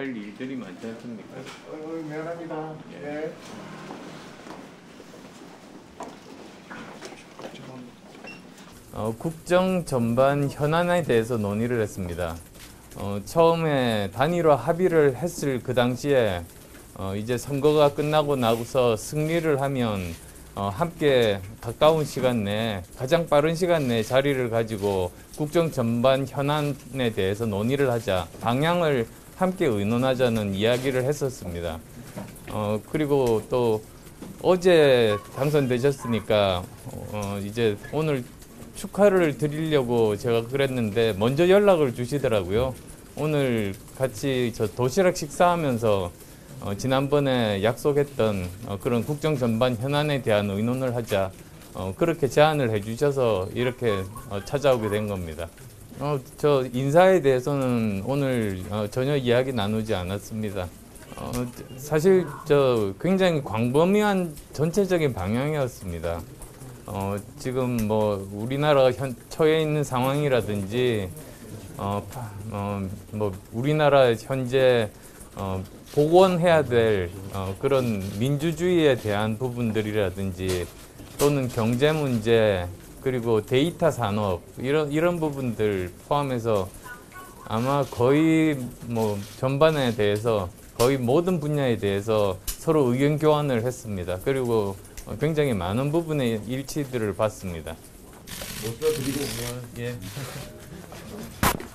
할 일들이 많지 않습니까? 미안합니다. 네. 국정 전반 현안에 대해서 논의를 했습니다. 처음에 단일화 합의를 했을 그 당시에 이제 선거가 끝나고 나서 승리를 하면 함께 가까운 시간 내에 가장 빠른 시간 내에 자리를 가지고 국정 전반 현안에 대해서 논의를 하자, 방향을 함께 의논하자는 이야기를 했었습니다. 그리고 또 어제 당선되셨으니까 이제 오늘 축하를 드리려고 제가 그랬는데 먼저 연락을 주시더라고요. 오늘 같이 저 도시락 식사하면서 지난번에 약속했던 그런 국정 전반 현안에 대한 의논을 하자, 그렇게 제안을 해주셔서 이렇게 찾아오게 된 겁니다. 저 인사에 대해서는 오늘 전혀 이야기 나누지 않았습니다. 사실 저 굉장히 광범위한 전체적인 방향이었습니다. 지금 뭐 우리나라가 처해 있는 상황이라든지 뭐 우리나라 현재 복원해야 될 그런 민주주의에 대한 부분들이라든지 또는 경제 문제 그리고 데이터 산업 이런 부분들 포함해서 아마 거의 뭐 전반에 대해서 거의 모든 분야에 대해서 서로 의견 교환을 했습니다. 그리고 굉장히 많은 부분의 일치들을 봤습니다. 모셔 드리고 오면 예.